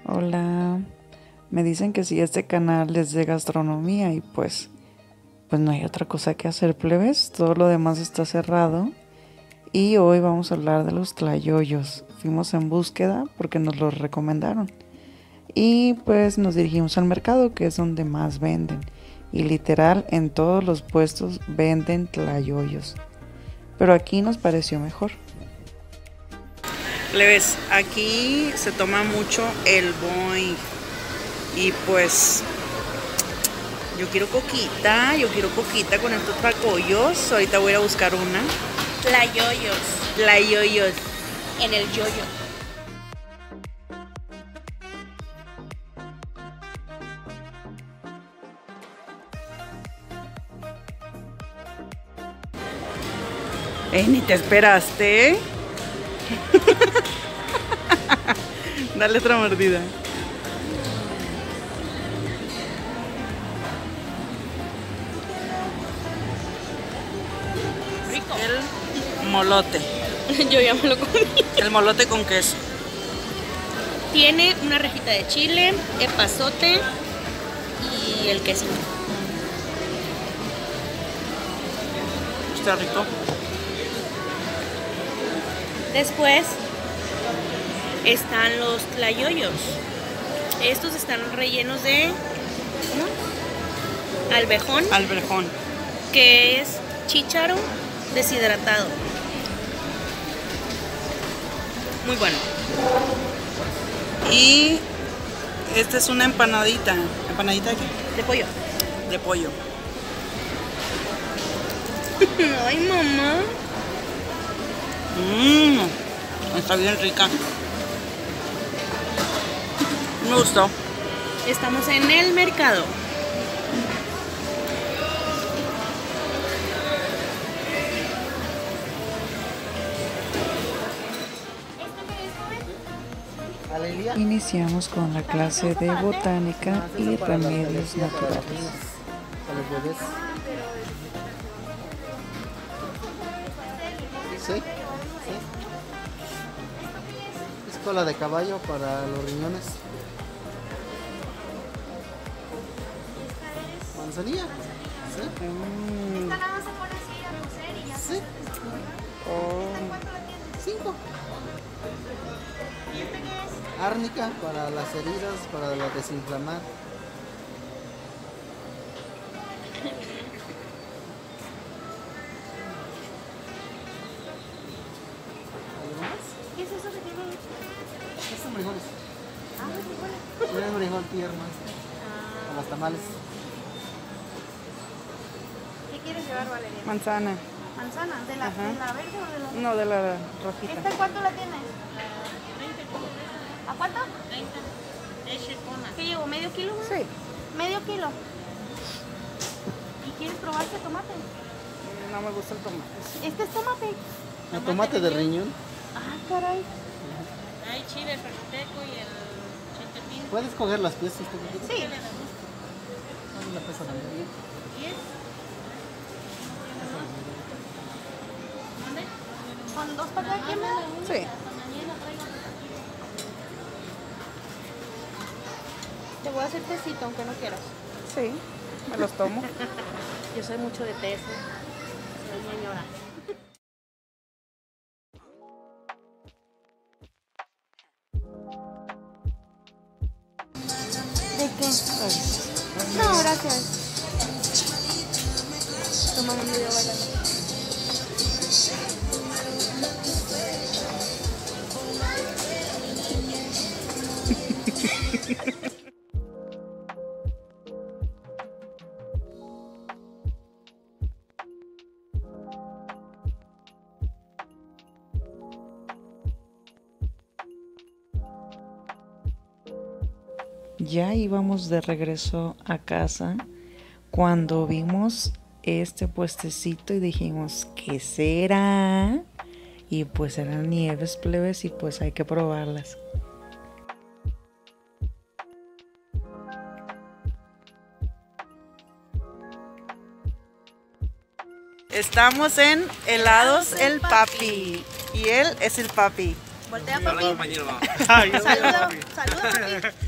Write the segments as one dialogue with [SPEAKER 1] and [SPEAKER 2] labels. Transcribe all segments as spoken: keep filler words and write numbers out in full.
[SPEAKER 1] Hola, me dicen que si este canal es de gastronomía y pues, pues no hay otra cosa que hacer, plebes, todo lo demás está cerrado y hoy vamos a hablar de los tlayoyos. Fuimos en búsqueda porque nos los recomendaron y pues nos dirigimos al mercado, que es donde más venden, y literal en todos los puestos venden tlayoyos, pero aquí nos pareció mejor. Plebes, aquí se toma mucho el boing y pues yo quiero coquita, yo quiero coquita con estos tlacoyos. Ahorita voy a ir a buscar una.
[SPEAKER 2] Tlayoyos.
[SPEAKER 1] Tlayoyos.
[SPEAKER 2] En el yoyo.
[SPEAKER 1] Eh, ni te esperaste. Dale otra mordida.
[SPEAKER 2] Rico.
[SPEAKER 1] El molote.
[SPEAKER 2] Yo ya me lo comí.
[SPEAKER 1] El molote con queso.
[SPEAKER 2] Tiene una rejita de chile, epazote y el queso.
[SPEAKER 1] Está rico.
[SPEAKER 2] Después están los tlayoyos. Estos están rellenos de ¿cómo? Albejón,
[SPEAKER 1] Alberjón.
[SPEAKER 2] que es chícharo deshidratado. Muy bueno.
[SPEAKER 1] Y esta es una empanadita. ¿Empanadita de qué?
[SPEAKER 2] De pollo.
[SPEAKER 1] De pollo.
[SPEAKER 2] Ay, mamá.
[SPEAKER 1] Mmm, está bien rica. Me gustó.
[SPEAKER 2] Estamos en el mercado.
[SPEAKER 1] Iniciamos con la clase de botánica y remedios naturales.
[SPEAKER 3] Para los bebés. Sí, sí. Es cola de caballo para los riñones. Manzanilla. Sí.
[SPEAKER 1] Mm.
[SPEAKER 3] Sí.
[SPEAKER 1] Oh.
[SPEAKER 3] Cinco. Árnica para las heridas, para la desinflamar. ¿Algo más?
[SPEAKER 2] ¿Qué es eso que tiene?
[SPEAKER 3] Estos son frijoles.
[SPEAKER 2] Ah, los frijoles.
[SPEAKER 3] Tienen frijol tierno.
[SPEAKER 2] Ah.
[SPEAKER 3] Para los tamales.
[SPEAKER 2] ¿Qué quieres llevar, Valeria?
[SPEAKER 1] Manzana.
[SPEAKER 2] ¿Manzana? ¿De la,
[SPEAKER 1] Ajá.
[SPEAKER 2] ¿De la verde o de la...?
[SPEAKER 1] No, de la rojita.
[SPEAKER 2] ¿Esta cuánto la tienes? ¿A cuánto? ¿Qué llevo? ¿Medio kilo? Mamá?
[SPEAKER 1] Sí.
[SPEAKER 2] ¿Medio kilo? ¿Y quieres probar este tomate?
[SPEAKER 1] No me gusta el tomate.
[SPEAKER 2] Este es tomate.
[SPEAKER 3] El tomate de riñón.
[SPEAKER 2] Ah, caray.
[SPEAKER 4] Hay chile ferteco y el chiltepín.
[SPEAKER 3] Puedes coger las piezas. ¿Tú quieres?
[SPEAKER 2] Sí.
[SPEAKER 3] Dame la pieza de medio.
[SPEAKER 4] ¿diez? ¿Dónde?
[SPEAKER 2] ¿Con dos para cada quien me da?
[SPEAKER 1] Sí.
[SPEAKER 2] Te voy a hacer tecito, aunque no quieras.
[SPEAKER 1] Sí, me los tomo.
[SPEAKER 2] Yo soy mucho de té, soy ñoñora. ¿De qué? No, gracias. Tomamos un video bailando.
[SPEAKER 1] Ya íbamos de regreso a casa cuando vimos este puestecito y dijimos, ¿qué será? Y pues eran nieves, plebes, y pues hay que probarlas. Estamos en Helados El Papi. Y él es el papi.
[SPEAKER 2] Voltea, papi. Saluda, saluda, papi.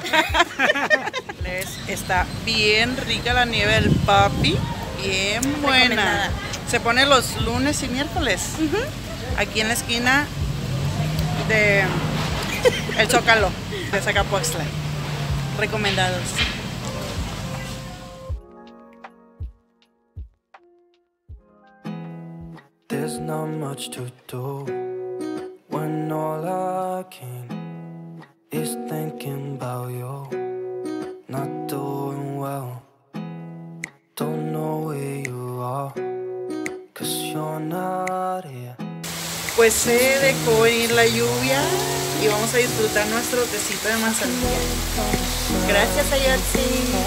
[SPEAKER 1] Les está bien rica la nieve del papi, bien buena.
[SPEAKER 4] Recomendada.
[SPEAKER 1] Se pone los lunes y miércoles. Aquí en la esquina de El Zócalo, de Zacapuaxtla. Recomendados.
[SPEAKER 5] There's not much to do when all I can is thinking about you. Not doing well, don't know where you are, 'cause you're not here.
[SPEAKER 1] Pues se dejó venir la lluvia y vamos a disfrutar nuestro tecito de manzanilla. Gracias a Yatsi.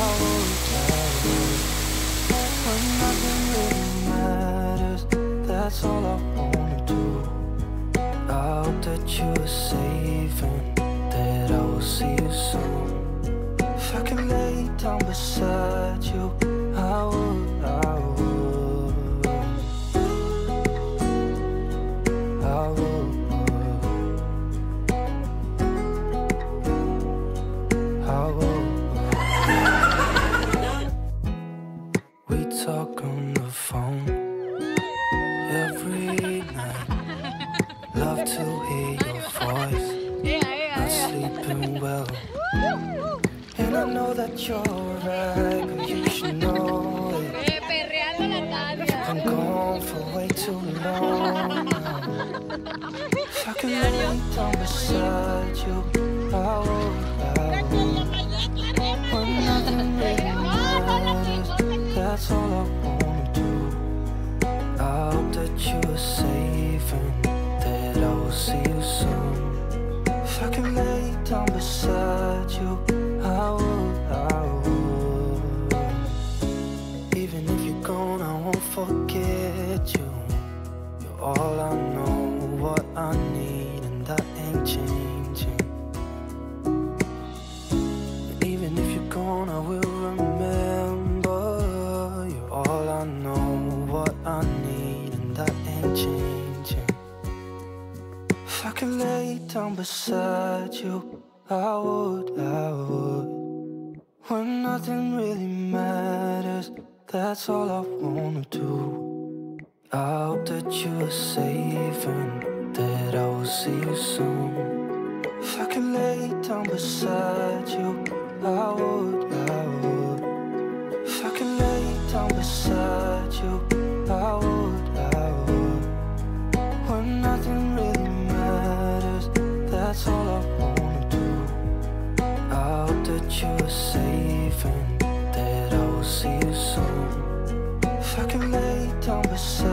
[SPEAKER 5] That's all I wanna do. I hope that you are safe and that I will see you soon. If I could lay down beside you, I would, I would, I would, I would. We talk on the phone every night. Love to hear your voice. Not sleeping well. And I know that you're right, but you should know it. You've been gone for way too long now. If I could lay down beside you, I would, I would. When nothing really matters, that's all I wanna do. I hope that you are safe and that I will see you soon. If I could lay down beside you, I would, I would. Even if you're gone, I won't forget you. You're all I know, what I need, and that ain't changing. And even if you're gone, I will remember. You're all I know, what I need, and that ain't changing. If I could lay down beside you, I would, I would. When nothing really matters, that's all I wanna do. I hope that you are safe and that I will see you soon. If I could lay down beside you, I would, I would. If I could lay down beside you, I would, I would. When nothing really matters, that's all I wanna do. I hope that you are safe and that I will see you soon. If I could lay down beside